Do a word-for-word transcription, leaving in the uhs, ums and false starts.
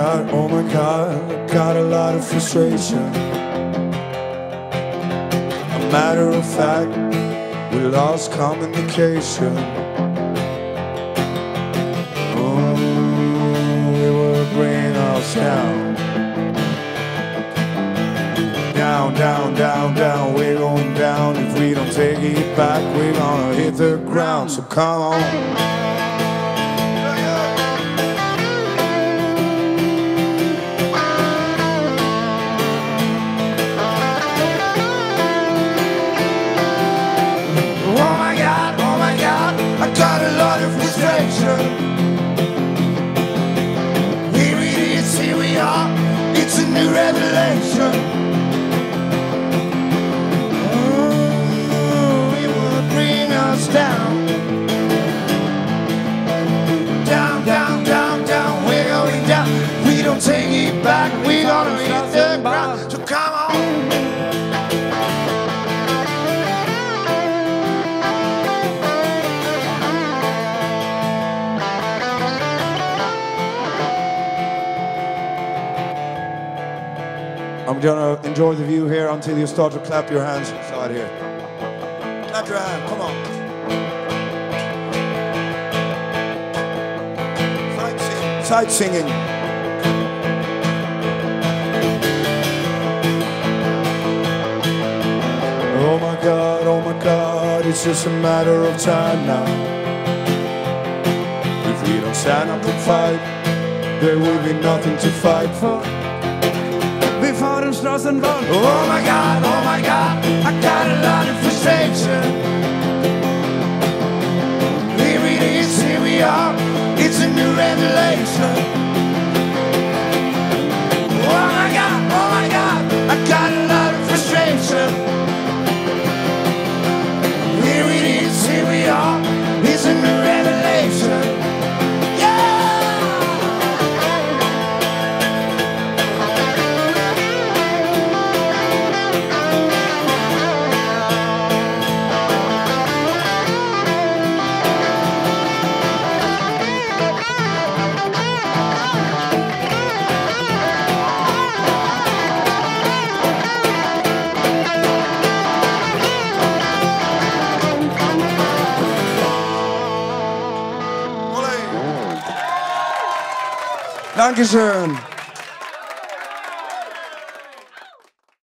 God, oh my God, I got a lot of frustration. A matter of fact, we lost communication. Oh, we were bringing us down. Down, down, down, down, we're going down. If we don't take it back, we're gonna hit the ground. So come on. Got a lot of frustration. Here it is, here we are. It's a new revelation. Oh, it will bring us down. Down, down, down, down. We're going down. We don't take it back. We're gonna hit the ground. So come on. I'm gonna enjoy the view here until you start to clap your hands inside here. Clap your hand, come on. Sight singing. Sight singing. Oh my God, oh my God, it's just a matter of time now. If we don't stand up and fight, there will be nothing to fight for. Straßenbahn. Oh my God, oh my God, I got a lot of frustration. Here it is, here we are, it's a new revelation. Oh my God, oh my God, I got a lot of frustration. Here it is, here we are, it's a new revelation. Dankeschön.